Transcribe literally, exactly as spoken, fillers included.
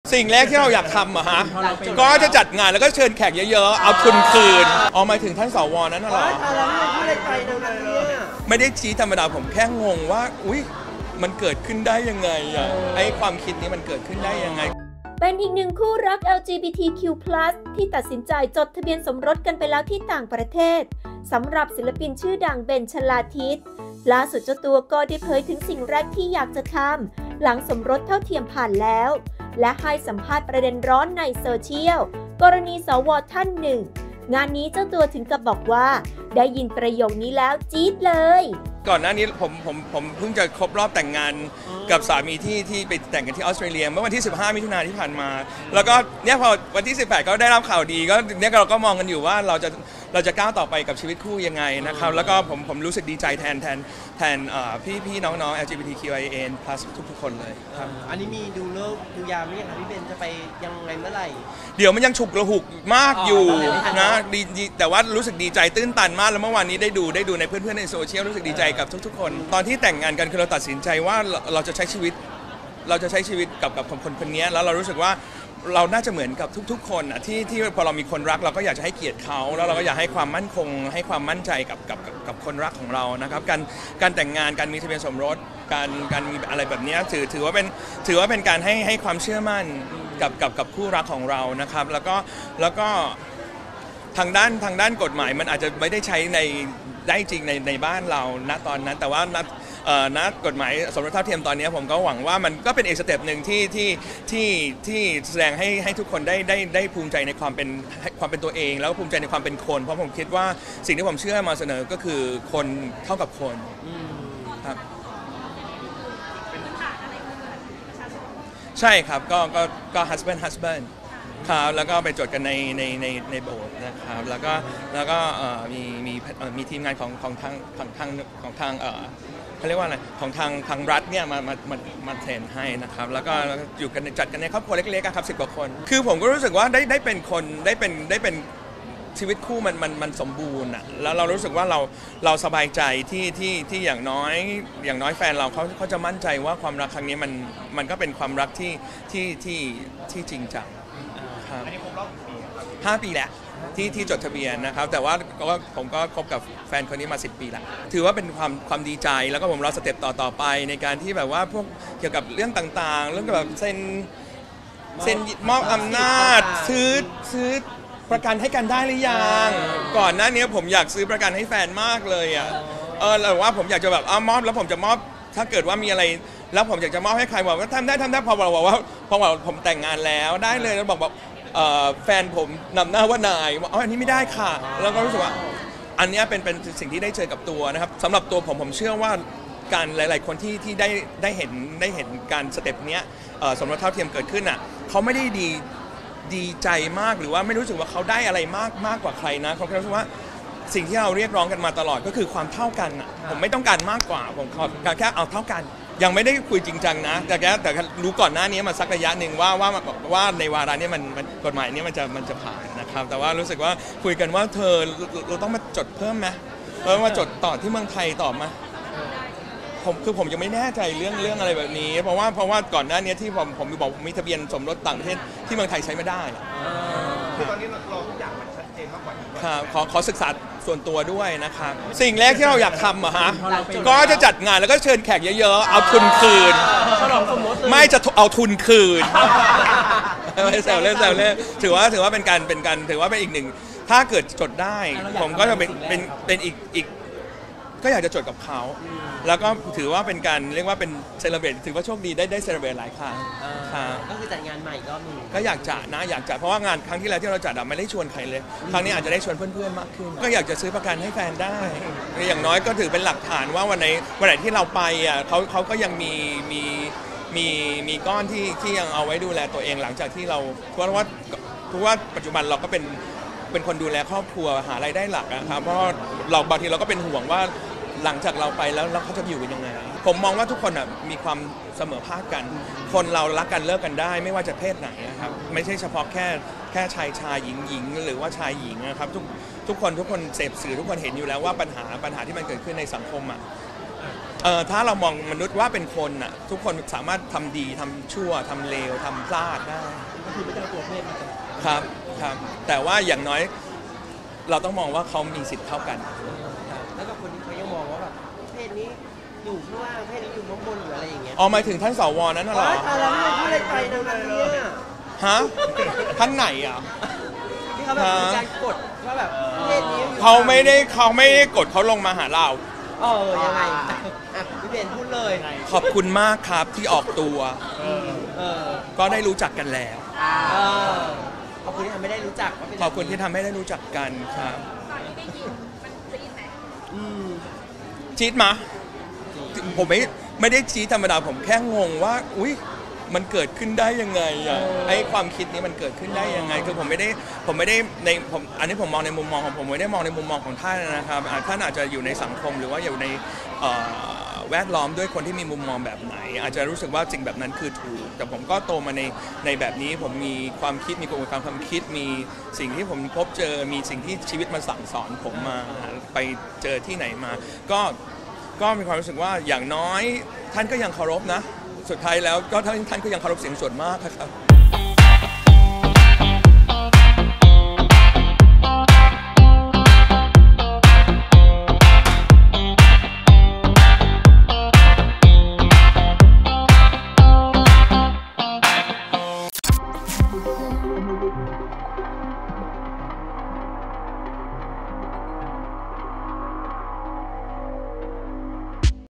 สิ่งแรกที่เราอยากทำอะฮะก็จะจัดงานแล้วก็เชิญแขกเยอะๆเอาทุนคืนเอาหมายถึงท่านสวนั้นน่ะเหรอไม่ได้ชี้ธรรมดาผมแค่งงว่าอุ๊ยมันเกิดขึ้นได้ยังไงอะไอ้ความคิดนี้มันเกิดขึ้นได้ยังไงเป็นอีกหนึ่งคู่รัก แอล จี บี ที คิว พลัส ที่ตัดสินใจจดทะเบียนสมรสกันไปแล้วที่ต่างประเทศสำหรับศิลปินชื่อดังเบน ชลาทิศล่าสุดเจ้าตัวก็ได้เผยถึงสิ่งแรกที่อยากจะทำหลังสมรสเท่าเทียมผ่านแล้วและให้สัมภาษณ์ประเด็นร้อนในโซเชียลกรณีสวท่านหนึ่งงานนี้เจ้าตัวถึงกับบอกว่าได้ยินประโยคนี้แล้วจี๊ดเลยก่อนหน้านี้ผมผมผมเพิ่งจะครบรอบแต่งงานกับสามีที่ที่ไปแต่งกันที่ออสเตรเลียเมื่อวันที่สิบห้ามิถุนายนที่ผ่านมาแล้วก็เนี่ยพอวันที่สิบแปดก็ได้รับข่าวดีก็เนี่ยเราก็มองกันอยู่ว่าเราจะเราจะก้าวต่อไปกับชีวิตคู่ยังไงนะครับแล้วก็ผมผมรู้สึกดีใจแทนแทนแทนพี่พี่น้องๆ แอล จี บี ที คิว ไอ เอ็น พลัส ทุกๆคนเลยครับอันนี้มีดูเลิกดูยามไหมครับพี่เบนจะไปยังไงเมื่อไหร่เดี๋ยวมันยังฉุกระหุกมากอยู่นะดีแต่ว่ารู้สึกดีใจตื้นตันมากแล้วเมื่อวานนี้ได้ดูได้ดูในเพื่อนๆในโซเชียลรู้สึกดีใจกับทุกๆคนตอนที่แต่งงานกันคือเราตัดสินใจว่าเราจะใช้ชีวิตเราจะใช้ชีวิตกับกับคนคนนี้แล้วเรารู้สึกว่าเราน่าจะเหมือนกับทุกๆคนอ่ะที่ที่พอเรามีคนรักเราก็อยากจะให้เกียรติเขาแล้วเราก็อยากให้ความมั่นคงให้ความมั่นใจกับกับกับคนรักของเรานะครับการการแต่งงานการมีทะเบียนสมรสการการมีอะไรแบบนี้ถือถือว่าเป็นถือว่าเป็นการให้ให้ความเชื่อมั่นกับกับกับคู่รักของเรานะครับแล้วก็แล้วก็ทางด้านทางด้านกฎหมายมันอาจจะไม่ได้ใช้ในได้จริงในในบ้านเราณตอนนั้นแต่ว่าณกฎหมายสมรสเท่าเทียมตอนนี้ผมก็หวังว่ามันก็เป็นอีกสเต็ปหนึ่งที่ที่ที่ที่แสดงให้ให้ทุกคนได้ได้ได้ภูมิใจในความเป็นความเป็นตัวเองแล้วก็ภูมิใจในความเป็นคนเพราะผมคิดว่าสิ่งที่ผมเชื่อมาเสนอก็คือคนเท่ากับคนครับใช่ครับก็ก็ก็ husband husband ครับแล้วก็ไปจดกันในในในในโบสถ์นะครับแล้วก็แล้วก็มีมีมีทีมงานของของทางของทางของทางเขาเรียกว่าอะไรของทางทางรัฐเนี่ยมามามามาเทรนให้นะครับแล้วก็อยู่กันจัดกันในครอบครัวเล็กๆครับสิบกว่าคนคือผมก็รู้สึกว่าได้ได้เป็นคนได้เป็นได้เป็นชีวิตคู่มันมันมันสมบูรณ์อ่ะแล้วเรารู้สึกว่าเราเราสบายใจที่ที่ที่อย่างน้อยอย่างน้อยแฟนเราเขาเขาจะมั่นใจว่าความรักครั้งนี้มันมันก็เป็นความรักที่ที่ที่ที่จริงจังอันนี้ครบรอบกี่ปีครับห้าปีแหละที่ที่จดทะเบียนนะครับแต่ว่าก็ผมก็คบกับแฟนคนนี้มาสิบปีแล้วถือว่าเป็นความความดีใจแล้วก็ผมรอสเต็ปต่อต่อไปในการที่แบบว่าพวกเกี่ยวกับเรื่องต่างๆเรื่องแบบเซ็นเซ็นมอบอำนาจซื้อซื้อประกันให้กันได้หรือยังก่อนหน้านี้ผมอยากซื้อประกันให้แฟนมากเลยอ่ะเออแต่ว่าผมอยากจะแบบอ้ามอบแล้วผมจะมอบถ้าเกิดว่ามีอะไรแล้วผมอยากจะมอบให้ใครบอกว่าทำได้ทำได้พอบอกว่าพอบอกผมแต่งงานแล้วได้เลยแล้วบอกบอกแฟนผมนำหน้าว่านายว่าอ๋ออันนี้ไม่ได้ค่ะแล้วก็รู้สึกว่าอันนี้เป็นเป็นสิ่งที่ได้เจอกับตัวนะครับสำหรับตัวผมผมเชื่อว่าการหลายๆคนที่ที่ได้ได้เห็นได้เห็นการสเต็ปเนี้ยสมรสเท่าเทียมเกิดขึ้นอ่ะเขาไม่ได้ดีดีใจมากหรือว่าไม่รู้สึกว่าเขาได้อะไรมากมากกว่าใครนะเขาแค่รู้สึกว่าสิ่งที่เราเรียกร้องกันมาตลอดก็คือความเท่ากันอ่ะผมไม่ต้องการมากกว่าผมขอแค่เอาเท่ากันยังไม่ได้คุยจริงจังนะแต่แกแต่รู้ก่อนหน้านี้มาสักระยะหนึ่งว่าว่าว่าในวาระนี้มันกฎหมายนี้มันจะมันจะผ่านนะครับแต่ว่ารู้สึกว่าคุยกันว่าเธอเราต้องมาจดเพิ่มไหมเออมาจดต่อที่เมืองไทยต่อมาผมคือผมยังไม่แน่ใจเรื่องเรื่องอะไรแบบนี้เพราะว่าเพราะว่าก่อนหน้านี้ที่ผมผมบอกมีทะเบียนสมรสต่างประเทศที่เมืองไทยใช้ไม่ได้คือตอนนี้เราทุกอย่างมันชัดเจนมากกว่าครับขอขอศึกษาส่วนตัวด้วยนะครับสิ่งแรกที่เราอยากทำอะฮะก็จะจัดงานแล้วก็เชิญแขกเยอะๆเอาทุนคืนไม่จะเอาทุนคืนไม่แซวเล่นแซวเล่นถือว่าถือว่าเป็นการเป็นการถือว่าเป็นอีกหนึ่งถ้าเกิดจดได้ผมก็จะเป็นเป็นเป็นอีกอีกก็อยากจะจดกับเขาแล้วก็ถือว่าเป็นการเรียกว่าเป็นเซเลบเรตถือว่าโชคดีได้ได้เซเลบเรตหลายครั้งก็คือจัดงานใหม่ก็มีก็อยากจัดนะอยากจัดเพราะว่างานครั้งที่แล้วที่เราจัดไม่ได้ชวนใครเลยครั้งนี้อาจจะได้ชวนเพื่อนๆมากขึ้นก็อยากจะซื้อประกันให้แฟนได้อย่างน้อยก็ถือเป็นหลักฐานว่าวันไหนวันไหนที่เราไปอ่ะเขาเขาก็ยังมีมีมีมีก้อนที่ที่ยังเอาไว้ดูแลตัวเองหลังจากที่เราเพราะว่าเพราะว่าปัจจุบันเราก็เป็นเป็นคนดูแลครอบครัวหารายได้หลักนะครับเพราะเราบางทีเราก็เป็นห่วงว่าหลังจากเราไปแล้วแล้วเขาจะอยู่กันยังไงผมมองว่าทุกคนอ่ะมีความเสมอภาคกันคนเรารักกันเลิกกันได้ไม่ว่าจะเพศไหนนะครับไม่ใช่เฉพาะแค่แค่ชายชายหญิงหญิงหรือว่าชายหญิงนะครับทุกทุกคนทุกคนเสพสื่อทุกคนเห็นอยู่แล้วว่าปัญหาปัญหาที่มันเกิดขึ้นในสังคมอ่ะเอ่อถ้าเรามองมนุษย์ว่าเป็นคนน่ะทุกคนสามารถทำดีทำชั่วทำเลวทำพลาดได้ก็คือไม่ต้องตัวเพศมาก่อนครับครับแต่ว่าอย่างน้อยเราต้องมองว่าเขามีสิทธิ์เท่ากันแล้วก็คนที่เขายังมองว่าแบบเพศนี้อยู่ข้างล่างเพศนี้อยู่ข้างบนหรืออะไรอย่างเงี้ยอ๋อหมายถึงท่านสวนั้นน่ะเหรอว้ายตายแล้วไม่พูดอะไรไปดังนั้นเนี่ยฮะท่านไหนอ่ะที่เขาแบบมีการกดว่าแบบเพศนี้อยู่เขาไม่ได้เขาไม่ได้กดเขาลงมาหาเราเออยังไงอ่ะพี่เบนพูดเลยขอบคุณมากครับที่ออกตัวเออก็ได้รู้จักกันแล้วเออขอบคุณที่ทำไม่ได้รู้จักว่าเป็นขอบคุณที่ทำให้ได้รู้จักกันครับอืมจี๊ดมาผมไม่ไม่ได้จี๊ดธรรมดาผมแค่งงว่าอุ้ยมันเกิดขึ้นได้ยังไงอ่ะไอ้ความคิดนี้มันเกิดขึ้นได้ยังไงคือผมไม่ได้ผมไม่ได้ในผมอันนี้ผมมองในมุมมองของผมไม่ได้มองในมุมมองของท่านนะครับอ่าท่านอาจจะอยู่ในสังคมหรือว่าอยู่ในเอ่อแวดล้อมด้วยคนที่มีมุมมองแบบไหน อาจจะรู้สึกว่าสิ่งแบบนั้นคือถูกแต่ผมก็โตมาในในแบบนี้ผมมีความคิดมีกระบวนการความคิดมีสิ่งที่ผมพบเจอมีสิ่งที่ชีวิตมาสั่งสอนผมมาไปเจอที่ไหนมาก็ก็มีความรู้สึกว่าอย่างน้อยท่านก็ยังเคารพนะสุดท้ายแล้วก็ท่านท่านก็ยังเคารพเสียงส่วนมากครับ